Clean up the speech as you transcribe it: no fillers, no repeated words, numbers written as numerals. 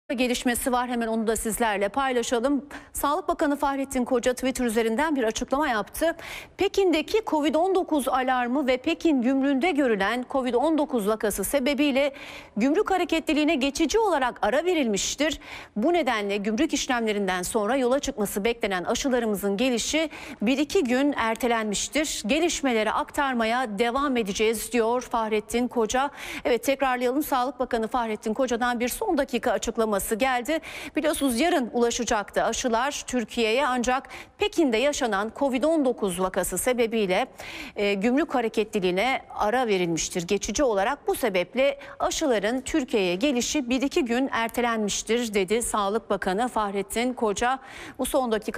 Gelişmesi var, hemen onu da sizlerle paylaşalım. Sağlık Bakanı Fahrettin Koca Twitter üzerinden bir açıklama yaptı. Pekin'deki Covid-19 alarmı ve Pekin gümrüğünde görülen Covid-19 vakası sebebiyle gümrük hareketliliğine geçici olarak ara verilmiştir. Bu nedenle gümrük işlemlerinden sonra yola çıkması beklenen aşılarımızın gelişi 1-2 gün ertelenmiştir. Gelişmeleri aktarmaya devam edeceğiz diyor Fahrettin Koca. Evet, tekrarlayalım, Sağlık Bakanı Fahrettin Koca'dan bir son dakika açıklaması geldi. Biliyorsunuz yarın ulaşacaktı aşılar Türkiye'ye, ancak Pekin'de yaşanan Covid-19 vakası sebebiyle gümrük hareketliliğine ara verilmiştir geçici olarak. Bu sebeple aşıların Türkiye'ye gelişi 1-2 gün ertelenmiştir dedi Sağlık Bakanı Fahrettin Koca. Bu son dakika